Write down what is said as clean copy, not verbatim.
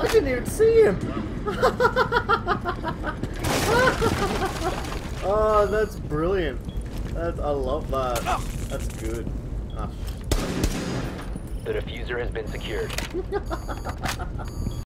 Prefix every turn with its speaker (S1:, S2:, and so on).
S1: I didn't even see him! Oh, that's brilliant. I love that. That's good. Ah,
S2: The diffuser has been secured.